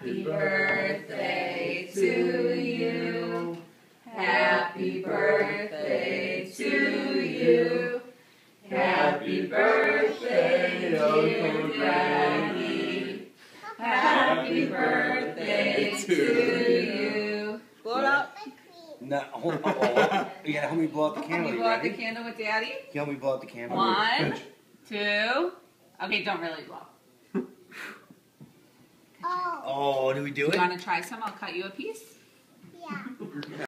Happy birthday to you. Happy birthday to you. Happy birthday, dear Daddy. Happy birthday to you. Blow it out. No, hold on. You gotta help me blow out the candle. Can you blow out the candle with Daddy? Can you help me blow out the candle? 1, 2. Okay, don't really blow. Oh, do we do it? You want to try some? I'll cut you a piece. Yeah.